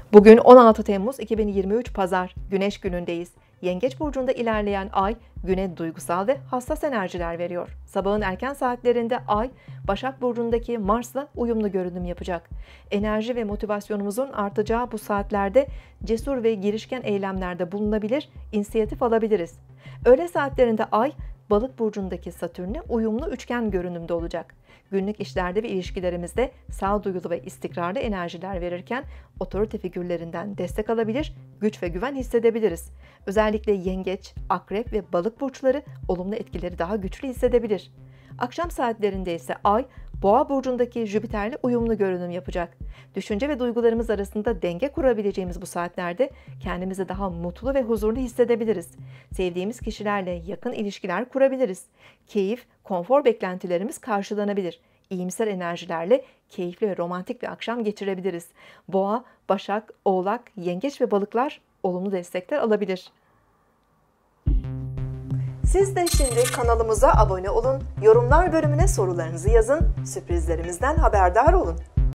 Bugün 16 Temmuz 2023 Pazar, Güneş günündeyiz. Yengeç burcunda ilerleyen ay, güne duygusal ve hassas enerjiler veriyor. Sabahın erken saatlerinde ay, Başak burcundaki Mars'la uyumlu görünüm yapacak. Enerji ve motivasyonumuzun artacağı bu saatlerde cesur ve girişken eylemlerde bulunabilir, inisiyatif alabiliriz. Öğle saatlerinde ay, Balık burcundaki Satürn'e uyumlu üçgen görünümde olacak. Günlük işlerde ve ilişkilerimizde sağduyulu ve istikrarlı enerjiler verirken otorite figürlerinden destek alabilir, güç ve güven hissedebiliriz. Özellikle Yengeç, Akrep ve Balık burçları olumlu etkileri daha güçlü hissedebilir. Akşam saatlerinde ise ay, Boğa burcundaki Jüpiter'le uyumlu görünüm yapacak. Düşünce ve duygularımız arasında denge kurabileceğimiz bu saatlerde kendimizi daha mutlu ve huzurlu hissedebiliriz. Sevdiğimiz kişilerle yakın ilişkiler kurabiliriz. Keyif, konfor beklentilerimiz karşılanabilir. İyimser enerjilerle keyifli ve romantik bir akşam geçirebiliriz. Boğa, Başak, Oğlak, Yengeç ve Balıklar olumlu destekler alabilir. Siz de şimdi kanalımıza abone olun, yorumlar bölümüne sorularınızı yazın, sürprizlerimizden haberdar olun.